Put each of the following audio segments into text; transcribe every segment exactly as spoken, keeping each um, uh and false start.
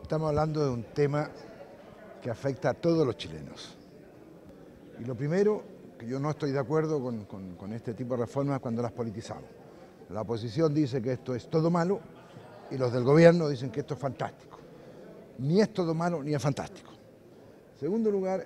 Estamos hablando de un tema que afecta a todos los chilenos. Y lo primero, que yo no estoy de acuerdo con, con, con este tipo de reformas cuando las politizamos. La oposición dice que esto es todo malo y los del gobierno dicen que esto es fantástico. Ni es todo malo ni es fantástico. En segundo lugar,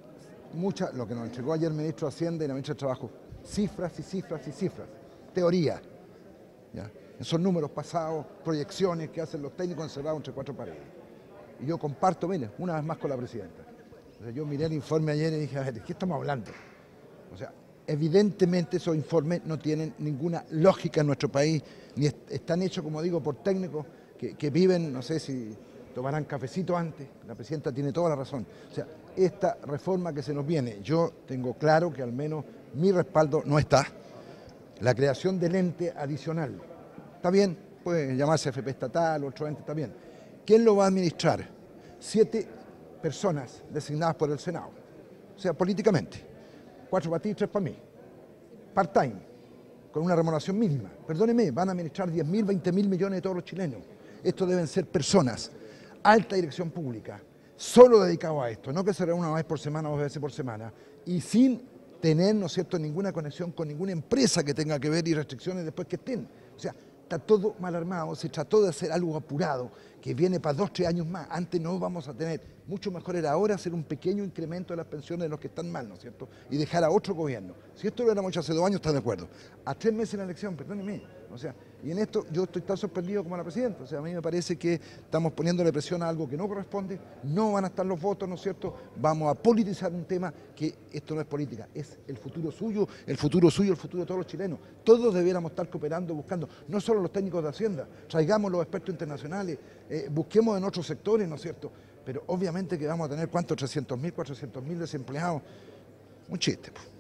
mucha, lo que nos entregó ayer el ministro de Hacienda y la ministra de Trabajo, cifras y cifras y cifras, teoría. ¿Ya? Son números pasados, proyecciones que hacen los técnicos encerrados entre cuatro paredes. Y yo comparto, mire, una vez más con la presidenta. O sea, yo miré el informe ayer y dije, a ver, ¿de qué estamos hablando? O sea, evidentemente esos informes no tienen ninguna lógica en nuestro país, ni est están hechos, como digo, por técnicos que, que viven, no sé si tomarán cafecito antes, la presidenta tiene toda la razón. O sea, esta reforma que se nos viene, yo tengo claro que al menos mi respaldo no está. La creación del ente adicional, está bien, puede llamarse F P estatal, otro ente, está bien. ¿Quién lo va a administrar? Siete personas designadas por el Senado, o sea, políticamente. Cuatro para ti y tres para mí. Part-time, con una remuneración mínima. Perdóneme, van a administrar diez mil, veinte mil millones de todos los chilenos. Esto deben ser personas, alta dirección pública, solo dedicados a esto, no que se reúna una vez por semana o dos veces por semana, y sin tener, ¿no es cierto?, ninguna conexión con ninguna empresa que tenga que ver y restricciones después que estén. O sea, está todo mal armado, se trató de hacer algo apurado, que viene para dos, tres años más. Antes no vamos a tener, mucho mejor era ahora hacer un pequeño incremento de las pensiones de los que están mal, ¿no es cierto?, y dejar a otro gobierno. Si esto lo hubiéramos hecho hace dos años, está de acuerdo. A tres meses de la elección, perdónenme, o sea, y en esto yo estoy tan sorprendido como la presidenta. O sea, a mí me parece que estamos poniéndole presión a algo que no corresponde, no van a estar los votos, ¿no es cierto?, vamos a politizar un tema que esto no es política, es el futuro suyo, el futuro suyo, el futuro de todos los chilenos. Todos debiéramos estar cooperando, buscando, no solo los técnicos de Hacienda, traigamos los expertos internacionales, eh, busquemos en otros sectores, ¿no es cierto?, pero obviamente que vamos a tener, ¿cuántos? trescientos mil, cuatrocientos mil desempleados. Un chiste, pues.